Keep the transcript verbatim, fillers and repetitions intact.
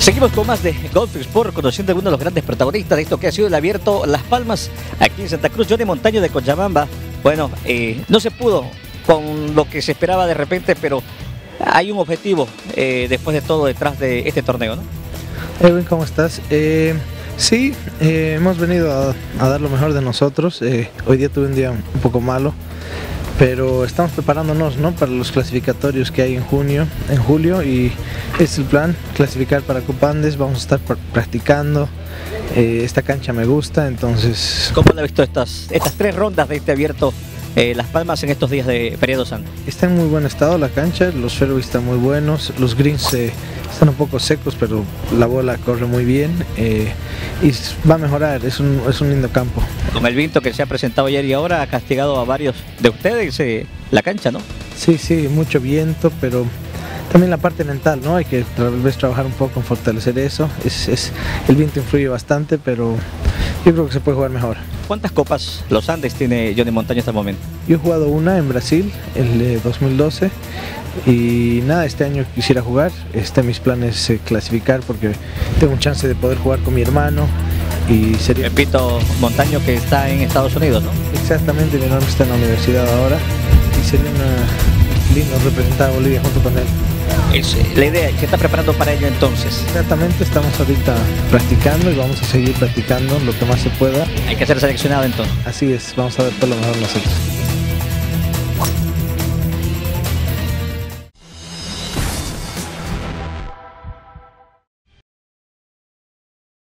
Seguimos con más de Golf Sport, conociendo a uno de los grandes protagonistas de esto que ha sido el Abierto Las Palmas aquí en Santa Cruz. Johnny Montaño de Cochabamba. Bueno, eh, no se pudo con lo que se esperaba de repente, pero hay un objetivo eh, después de todo detrás de este torneo, ¿no? Edwin, ¿cómo estás? Eh, sí, eh, hemos venido a, a dar lo mejor de nosotros. Eh, hoy día tuve un día un poco malo, pero estamos preparándonos, ¿no?, para los clasificatorios que hay en junio, en julio, y es el plan, clasificar para Copa Andes. Vamos a estar pr practicando. Eh, esta cancha me gusta, entonces... ¿Cómo han visto estas, estas tres rondas de este Abierto eh, Las Palmas en estos días de feriado santo? Está en muy buen estado la cancha, los fairways están muy buenos, los greens eh, están un poco secos, pero la bola corre muy bien, eh, y va a mejorar. Es un, es un lindo campo. Con el viento que se ha presentado ayer y ahora ha castigado a varios de ustedes eh, la cancha, ¿no? Sí, sí, mucho viento, pero también la parte mental, ¿no? Hay que tal vez trabajar un poco en fortalecer eso. Es, es, el viento influye bastante, pero yo creo que se puede jugar mejor. ¿Cuántas copas Los Andes tiene Johnny Montaño hasta el momento? Yo he jugado una en Brasil, el de dos mil doce, y nada, este año quisiera jugar. Está en mis planes eh, clasificar, porque tengo un chance de poder jugar con mi hermano. Y sería... Repito, Montaño, que está en Estados Unidos, ¿no? Exactamente, mi hermano está en la universidad ahora, y sería una lindo representar a Bolivia junto con él. Es la idea, ¿qué está preparando para ello entonces? Exactamente, estamos ahorita practicando y vamos a seguir practicando lo que más se pueda. Hay que ser seleccionado entonces. Así es, vamos a ver todo lo mejor nosotros.